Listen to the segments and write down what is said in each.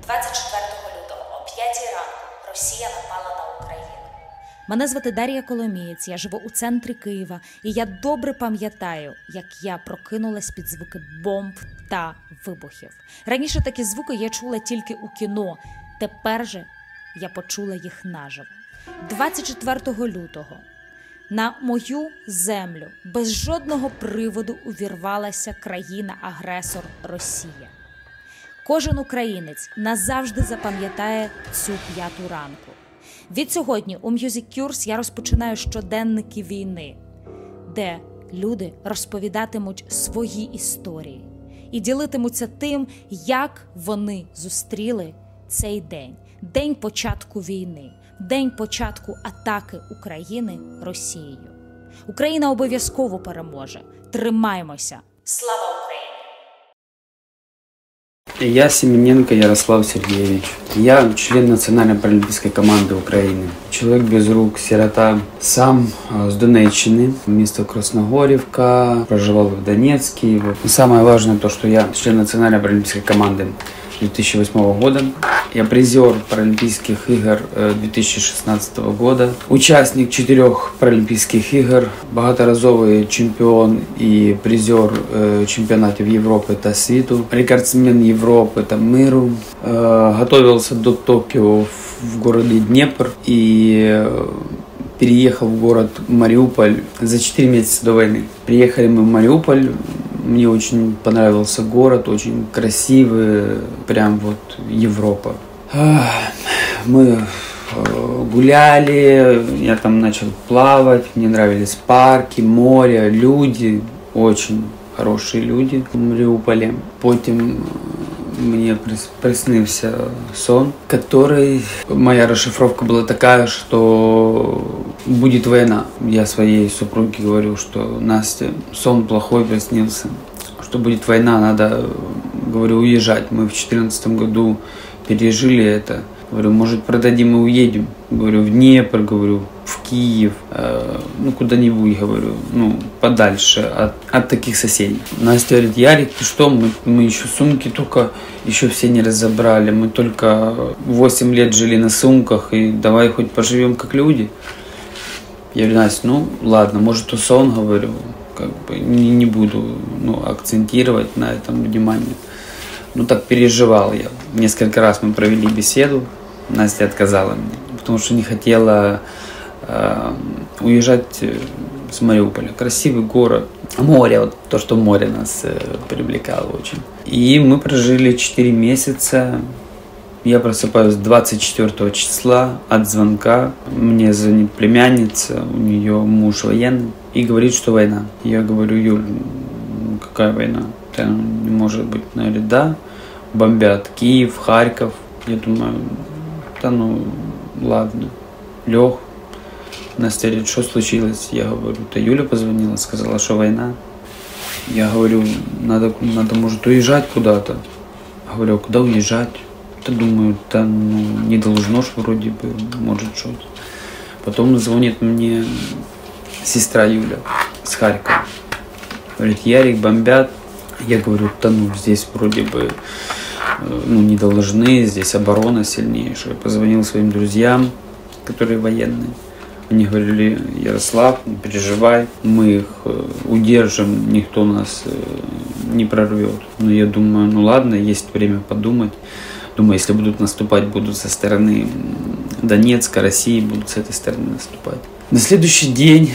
24 лютого о 5 ранку Росія напала на Україну. Мене звати Дар'я Коломієць, я живу у центрі Києва, і я добре пам'ятаю, як я прокинулась під звуки бомб та вибухів. Раніше такі звуки я чула тільки у кіно, тепер же я почула їх наживо. 24 лютого на мою землю без жодного приводу увірвалася країна-агресор Росія. Кожен українець назавжди запам'ятає цю 5 ранку. Від сьогодні у Music Cures я розпочинаю щоденники війни, де люди розповідатимуть свої історії і ділитимуться тим, як вони зустріли цей день. День початку війни, день початку атаки України Росією. Україна обов'язково переможе. Тримаймося! Слава Україні! Я Семененко Ярослав Сергеевич. Я член национальной паралимпийской команды Украины. Человек без рук, сирота. Сам с Донеччины, место Красногорівка, проживал в Донецке. И самое важное то, что я член национальной паралимпийской команды 2008 года. Я призер Паралимпийских игр 2016 года. Участник 4 Паралимпийских игр. Многоразовый чемпион и призер чемпионатов Европы та світу. Рекордсмен Европы та миру. Готовился до Токио в городе Днепр и переехал в город Мариуполь за 4 месяца до войны. Приехали мы в Мариуполь. Мне очень понравился город, очень красивый, прям вот Европа. Мы гуляли, я там начал плавать, мне нравились парки, море, люди, очень хорошие люди в Мариуполе. Потом мне приснился сон, который... Моя расшифровка была такая, что будет война. Я своей супруге говорю, что Настя, сон плохой приснился, что будет война, надо, говорю, уезжать. Мы в 2014 году пережили это. Говорю, может, продадим и уедем. Говорю, в Днепр, говорю, в Киев, ну, куда-нибудь, говорю, ну, подальше от таких соседей. Настя говорит, Ярик, ты что, мы еще сумки только еще все не разобрали. Мы только 8 лет жили на сумках, и давай хоть поживем как люди. Я говорю, Настя, ну, ладно, может, то сон, говорю, как бы не буду, ну, акцентировать на этом внимание. Ну, так переживал я. Несколько раз мы провели беседу, Настя отказала мне, потому что не хотела уезжать с Мариуполя. Красивый город, море, вот то, что море нас привлекало очень. И мы прожили 4 месяца. Я просыпаюсь 24 числа от звонка. Мне звонит племянница, у нее муж военный, и говорит, что война. Я говорю, Юль, какая война? Это не может быть. Она говорит, да, бомбят Киев, Харьков. Я думаю, да ну ладно, лег. Настя говорит, что случилось? Я говорю, да Юля позвонила, сказала, что война. Я говорю, надо может уезжать куда-то. Говорю, куда уезжать? Да думаю, да ну, не должно ж вроде бы, может что-то. Потом звонит мне сестра Юля с Харькова. Говорит, Ярик, бомбят. Я говорю, да ну здесь вроде бы ну, не должны, здесь оборона сильнейшая. Позвонил своим друзьям, которые военные. Они говорили, Ярослав, не переживай, мы их удержим, никто нас не прорвет. Но я думаю, ну ладно, есть время подумать. Думаю, если будут наступать, будут со стороны Донецка, России, будут с этой стороны наступать. На следующий день,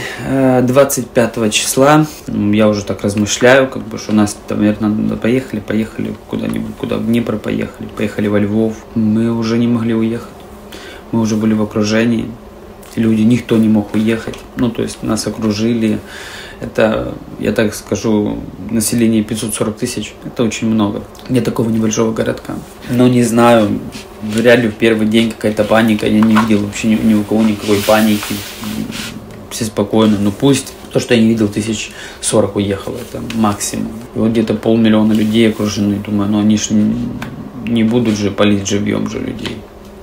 25 числа, я уже так размышляю, как бы, что нас, наверное, поехали куда-нибудь, куда в Днепр поехали во Львов. Мы уже не могли уехать, мы уже были в окружении, люди, никто не мог уехать, ну, то есть нас окружили. Это, я так скажу, население 540 тысяч, это очень много для такого небольшого городка. Но не знаю, реально в первый день какая-то паника, я не видел вообще ни у кого никакой паники, все спокойно, ну пусть то, что я не видел, 1040 уехало, это максимум. И вот где-то 500 000 людей окружены, думаю, ну они ж не будут же палить живьем же людей.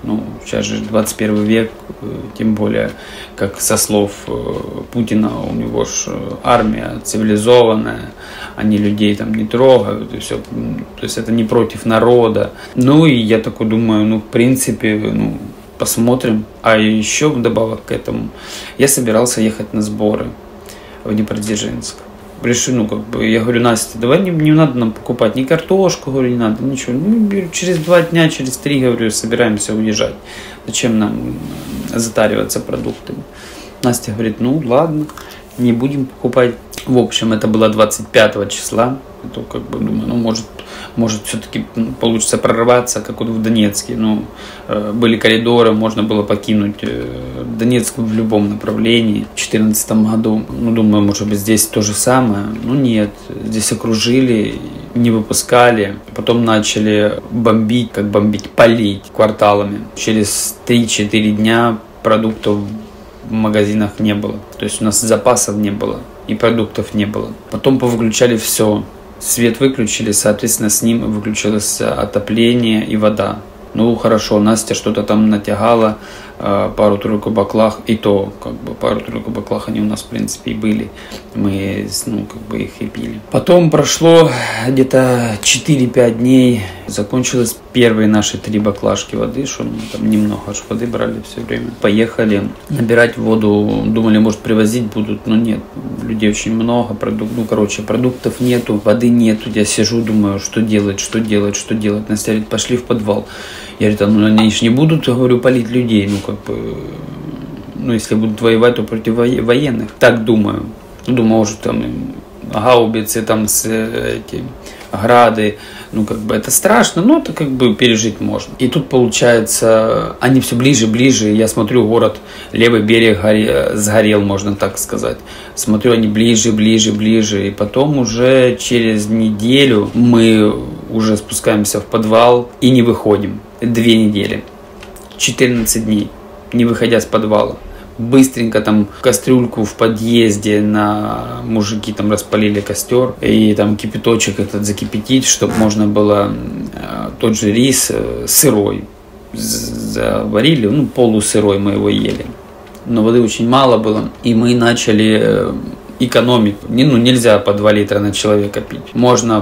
Ну, сейчас же 21 век, тем более, как со слов Путина, у него же армия цивилизованная, они людей там не трогают, и все. То есть это не против народа. Ну и я такой думаю, ну, в принципе, ну, посмотрим. А еще вдобавок к этому, я собирался ехать на сборы в Днепродзержинск. Решил, ну, как бы, я говорю, Настя, давай не надо нам покупать ни картошку, говорю, не надо, ничего. Ну, через 2 дня, через 3, говорю, собираемся уезжать. Зачем нам затариваться продуктами? Настя говорит, ну, ладно, не будем покупать. В общем, это было 25 числа. То, как бы, думаю, ну, может все-таки получится прорваться, как вот в Донецке. Ну, были коридоры, можно было покинуть Донецк в любом направлении. В 2014 году, ну, думаю, может быть, здесь то же самое. Ну, нет, здесь окружили, не выпускали. Потом начали бомбить, палить кварталами. Через 3-4 дня продуктов в магазинах не было. То есть у нас запасов не было и продуктов не было. Потом повыключали все. Свет выключили, соответственно, с ним выключилось отопление и вода. Ну, хорошо, Настя что-то там натягала, пару-тройку баклах, и то, как бы, пару-тройку баклах они у нас, в принципе, и были. Мы, ну, как бы, их и пили. Потом прошло где-то 4-5 дней, закончились первые наши 3 баклажки воды, что мы там немного аж воды брали все время. Поехали набирать воду, думали, может, привозить будут, но нет, людей очень много, продуктов нету, воды нету. Я сижу, думаю, что делать. Настя говорит, пошли в подвал. Я говорю, ну они же не будут, говорю, палить людей, ну, как бы, ну, если будут воевать, то против военных. Так думаю. Думаю, может, там гаубицы, там, эти грады, ну, как бы, это страшно, но это, как бы, пережить можно. И тут, получается, они все ближе, я смотрю, город, левый берег сгорел, можно так сказать. Смотрю, они ближе, и потом уже через неделю мы уже спускаемся в подвал и не выходим. 2 недели, 14 дней, не выходя с подвала. Быстренько там кастрюльку в подъезде, на мужики там распалили костер, и там кипяточек этот закипятить, чтобы можно было тот же рис сырой заварили, ну, полусырой мы его ели. Но воды очень мало было, и мы начали экономить. Ну, нельзя по 2 литра на человека пить. Можно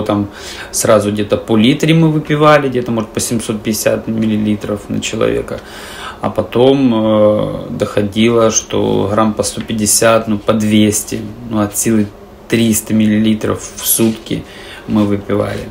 сразу где-то по литре мы выпивали, где-то, может, по 750 миллилитров на человека. А потом доходило, что грамм по 150, ну, по 200, ну, от силы 300 миллилитров в сутки мы выпивали.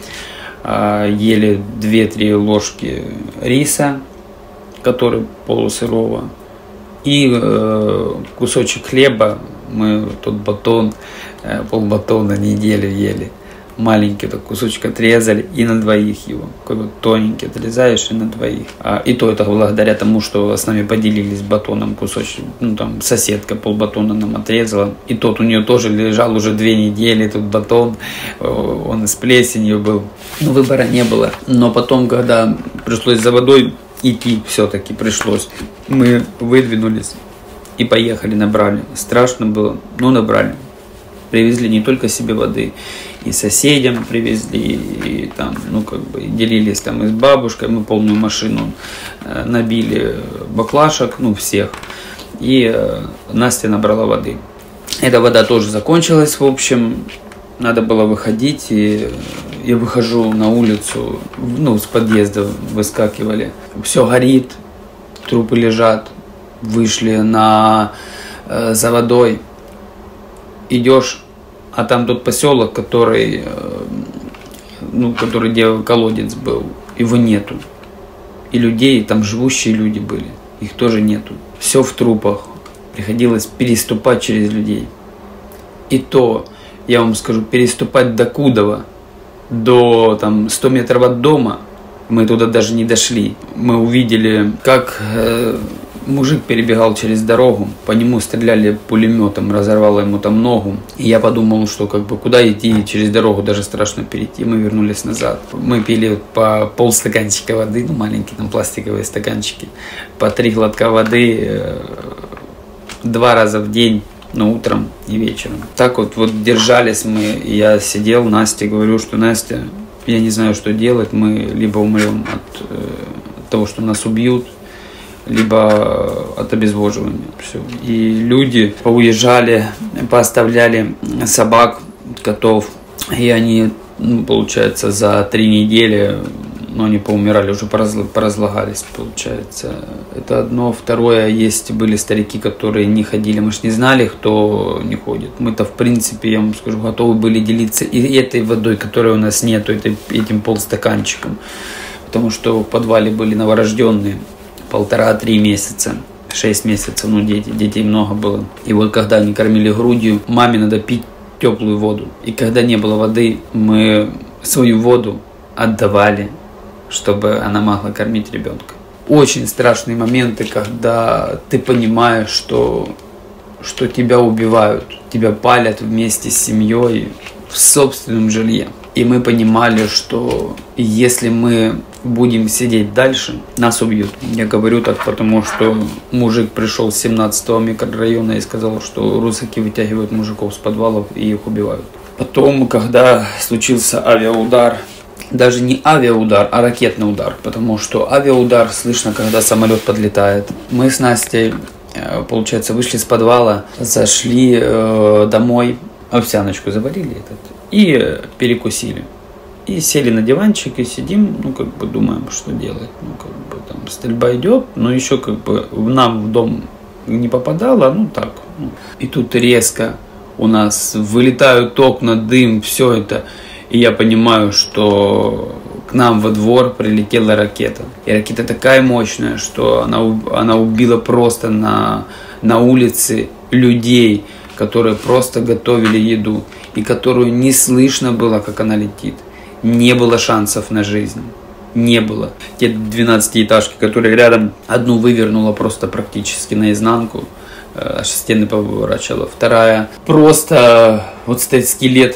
Ели 2-3 ложки риса, который полусырого, и кусочек хлеба. Мы тот батон, полбатона неделю ели. Маленький такой кусочек отрезали и на 2 его. Такой вот тоненький отрезаешь и на 2. И то это благодаря тому, что с нами поделились батоном кусочек. Ну, там соседка полбатона нам отрезала. И тот у нее тоже лежал уже 2 недели, тут батон. Он с плесенью был. Но выбора не было. Но потом, когда пришлось за водой идти, все-таки пришлось. Мы выдвинулись и поехали, набрали. Страшно было, но набрали. Привезли не только себе воды, и соседям привезли, и там, ну, как бы, делились там и с бабушкой. Мы полную машину набили баклашек, ну, всех. И Настя набрала воды. Эта вода тоже закончилась, в общем. Надо было выходить, и я выхожу на улицу, ну, с подъезда выскакивали. Все горит, трупы лежат. Вышли за водой. Идешь, а там тот поселок, который, где колодец был, его нету. И людей, там живущие люди были, их тоже нету. Все в трупах. Приходилось переступать через людей. И то, я вам скажу, переступать до Кудова, до 100 метров от дома, мы туда даже не дошли. Мы увидели, как мужик перебегал через дорогу, по нему стреляли пулеметом, разорвало ему там ногу. И я подумал, что как бы куда идти, через дорогу даже страшно перейти. Мы вернулись назад. Мы пили по полстаканчика воды, ну, маленькие там пластиковые стаканчики, по 3 глотка воды 2 раза в день, но утром и вечером. Так вот держались мы. Я сидел, Насте говорю, что Настя, я не знаю, что делать, мы либо умрем от того, что нас убьют, либо от обезвоживания. Все. И люди поуезжали, пооставляли собак, котов, и они, получается, за 3 недели, они поумирали, уже поразлагались, получается. Это одно. Второе, были старики, которые не ходили, мы же не знали, кто не ходит. Мы-то, в принципе, я вам скажу, готовы были делиться и этой водой, которой у нас нету, этим полстаканчиком. Потому что в подвале были новорожденные, 1,5-3 месяца, 6 месяцев, детей много было. И вот когда они кормили грудью, маме надо пить теплую воду. И когда не было воды, мы свою воду отдавали, чтобы она могла кормить ребенка. Очень страшные моменты, когда ты понимаешь, что тебя убивают, тебя палят вместе с семьей в собственном жилье. И мы понимали, что если мы будем сидеть дальше, нас убьют. Я говорю так, потому что мужик пришел с 17-го микрорайона и сказал, что русаки вытягивают мужиков с подвалов и их убивают. Потом, когда случился авиаудар, даже не авиаудар, а ракетный удар, потому что авиаудар слышно, когда самолет подлетает. Мы с Настей, получается, вышли с подвала, зашли домой, овсяночку заварили и перекусили. И сели на диванчик и сидим, думаем, что делать. Там стрельба идет, но еще нам в дом не попадало, так. И тут резко у нас вылетают окна, дым, все это. И я понимаю, что к нам во двор прилетела ракета. И ракета такая мощная, что она убила просто на улице людей, которые просто готовили еду. И которую не слышно было, как она летит. Не было шансов на жизнь. Не было. Те 12-этажки, которые рядом, одну вывернула просто практически наизнанку. Аж стены поворачивала. Вторая просто стоит скелет.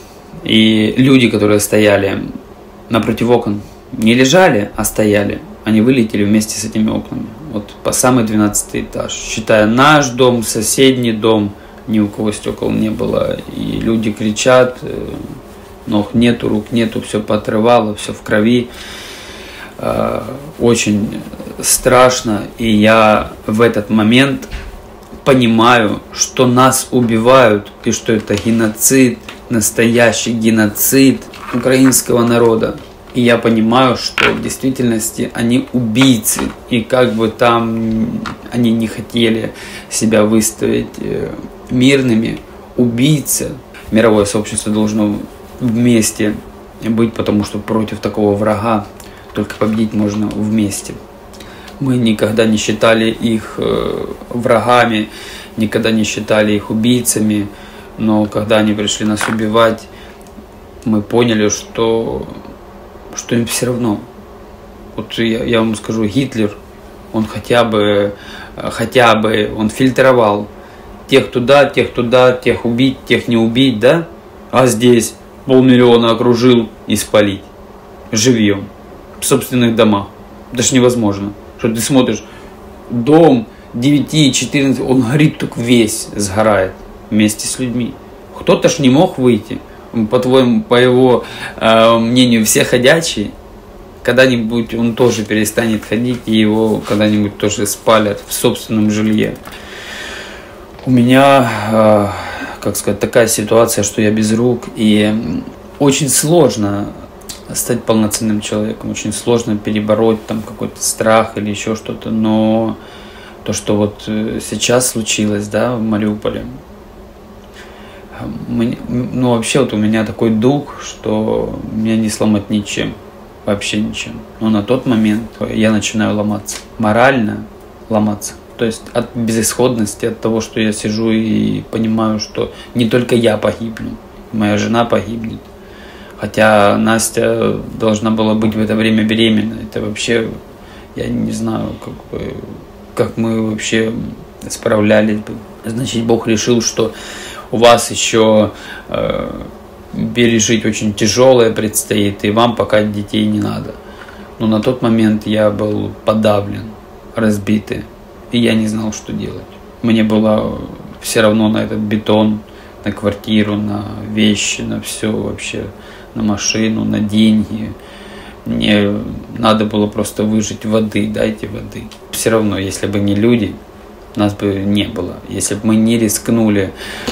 И люди, которые стояли напротив окон, не лежали, а стояли. Они вылетели вместе с этими окнами. По самый 12 этаж. Считая наш дом, соседний дом, ни у кого стекол не было. И люди кричат, ног нету, рук нету, все поотрывало, все в крови. Очень страшно. И я в этот момент понимаю, что нас убивают, и что это геноцид, настоящий геноцид украинского народа. И я понимаю, что в действительности они убийцы. И как бы там они не хотели себя выставить мирными, убийцы. Мировое сообщество должно вместе быть, потому что против такого врага только победить можно вместе. Мы никогда не считали их врагами, никогда не считали их убийцами. Но когда они пришли нас убивать, мы поняли, что им все равно. Я вам скажу, Гитлер, он хотя бы он фильтровал тех туда, тех убить, тех не убить, да? А здесь 500 000 окружил и спалить. Живьем. В собственных домах. Это ж невозможно. Что ты смотришь, дом 9-14, он горит только весь, сгорает вместе с людьми. Кто-то ж не мог выйти. По его мнению, все ходячие. Когда-нибудь он тоже перестанет ходить, и его когда-нибудь тоже спалят в собственном жилье. У меня, такая ситуация, что я без рук, и очень сложно стать полноценным человеком, очень сложно перебороть какой-то страх или еще что-то, но то, что сейчас случилось, в Мариуполе, вообще у меня такой дух, что меня не сломать ничем, вообще ничем. Но на тот момент я начинаю ломаться, морально ломаться. То есть от безысходности, от того, что я сижу и понимаю, что не только я погибну, моя жена погибнет. Хотя Настя должна была быть в это время беременна. Это вообще, я не знаю, как мы вообще справлялись бы. Значит, Бог решил, что у вас еще пережить очень тяжелое предстоит, и вам пока детей не надо. Но на тот момент я был подавлен, разбитый, и я не знал, что делать. Мне было все равно на этот бетон, на квартиру, на вещи, на все вообще, на машину, на деньги. Мне надо было просто выжить воды, дайте воды. Все равно, если бы не люди, нас бы не было. Если бы мы не рискнули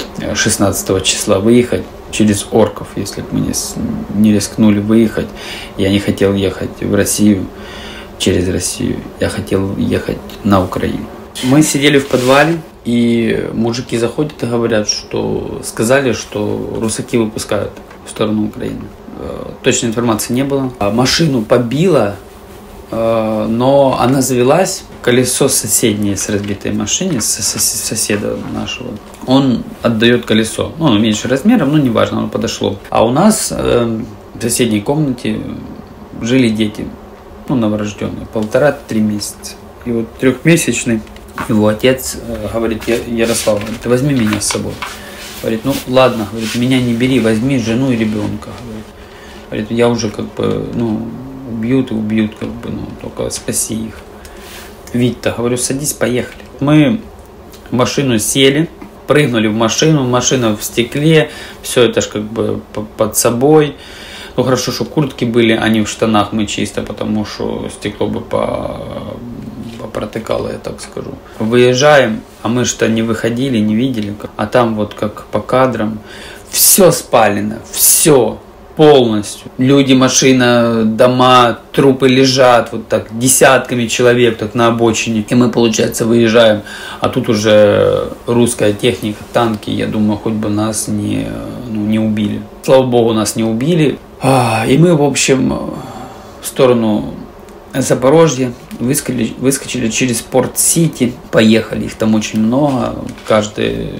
16 числа выехать через орков, если бы мы не рискнули выехать, я не хотел ехать в Россию, через Россию, я хотел ехать на Украину. Мы сидели в подвале, и мужики заходят и говорят, что сказали, что русаки выпускают в сторону Украины. Точной информации не было. Машину побило, но она завелась. Колесо соседнее с разбитой машиной, соседа нашего, он отдает колесо. Ну, оно меньше размером, но неважно, оно подошло. А у нас в соседней комнате жили дети, ну, новорожденные, 1,5-3 месяца. И вот 3-месячный его отец говорит: Ярослав, ты возьми меня с собой. Говорит: ну ладно, говорит, меня не бери, возьми жену и ребенка. Говорит, я уже как бы, ну, убьют и убьют, как бы, ну, только спаси их. Вить-то, говорю, садись, поехали. Мы в машину сели, прыгнули в машину, машина в стекле, все это ж как бы под собой. Ну хорошо, что куртки были, а не в штанах мы чисто, потому что стекло бы протыкало, я так скажу. Выезжаем, а мы что не выходили, не видели, а там вот как по кадрам все спалено, все. Полностью. Люди, машина, дома, трупы лежат вот так десятками человек так на обочине. И мы, получается, выезжаем, а тут уже русская техника, танки. Я думаю, хоть бы нас не убили. Слава богу, нас не убили. И мы, в общем, в сторону Запорожья выскочили через Порт-Сити, поехали. Их там очень много. Каждый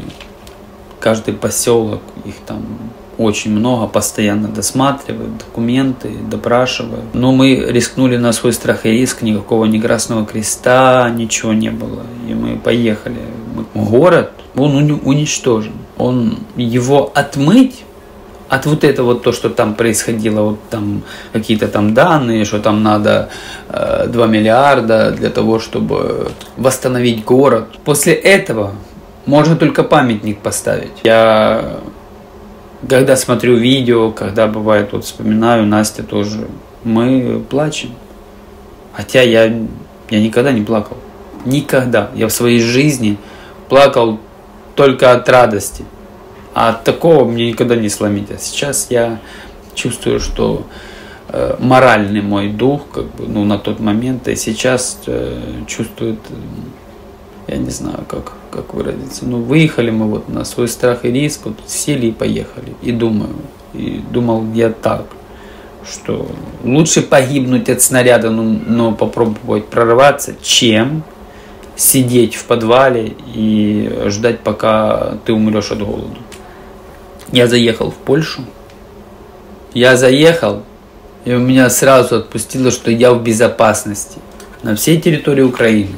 поселок, их там очень много, постоянно досматривают документы, допрашивают. Но мы рискнули на свой страх и риск, никакого ни Красного Креста, ничего не было. И мы поехали. Город, он уничтожен. Его отмыть от вот этого вот то, что там происходило, вот там какие-то там данные, что там надо 2 миллиарда для того, чтобы восстановить город. После этого можно только памятник поставить. Я когда смотрю видео, когда бывает, вот вспоминаю, Настя тоже, мы плачем. Хотя я никогда не плакал. Никогда. Я в своей жизни плакал только от радости. А от такого мне никогда не сломить. А сейчас я чувствую, что моральный мой дух, как бы, ну, на тот момент, и сейчас чувствует, я не знаю, как выразиться. Ну, выехали мы вот на свой страх и риск, вот сели и поехали. И думал я так, что лучше погибнуть от снаряда, но попробовать прорваться, чем сидеть в подвале и ждать, пока ты умрешь от голода. Я заехал в Польшу. И у меня сразу отпустило, что я в безопасности на всей территории Украины.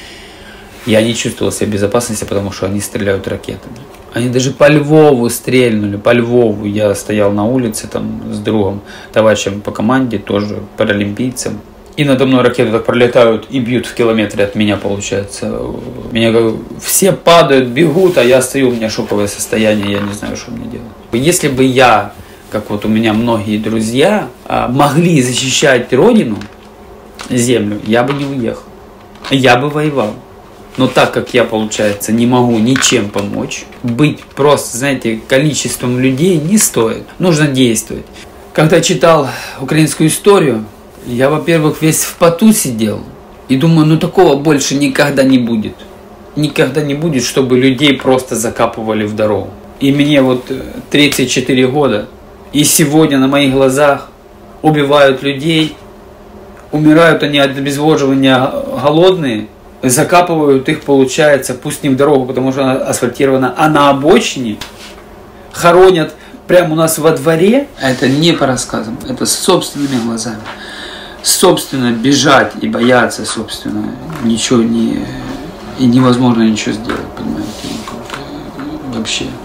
Я не чувствовал себя в безопасности, потому что они стреляют ракетами. Они даже по Львову стрельнули, по Львову. Я стоял на улице там с другом, товарищем по команде, тоже паралимпийцем. И надо мной ракеты так пролетают и бьют в километре от меня, получается. Меня все падают, бегут, а я стою, у меня шоковое состояние, я не знаю, что мне делать. Если бы я, как вот у меня многие друзья, могли защищать родину, землю, я бы не уехал. Я бы воевал. Но так как я, получается, не могу ничем помочь, быть просто, знаете, количеством людей не стоит. Нужно действовать. Когда читал украинскую историю, я, во-первых, весь в поту сидел. И думаю, ну такого больше никогда не будет. Никогда не будет, чтобы людей просто закапывали в дорогу. И мне вот 34 года. И сегодня на моих глазах убивают людей. Умирают они от обезвоживания голодные. Закапывают их, получается, пусть не в дорогу, потому что она асфальтирована, а на обочине. Хоронят прямо у нас во дворе. Это не по рассказам, это собственными глазами. Собственно, бежать и бояться, собственно, ничего не... И невозможно ничего сделать, понимаете, вообще.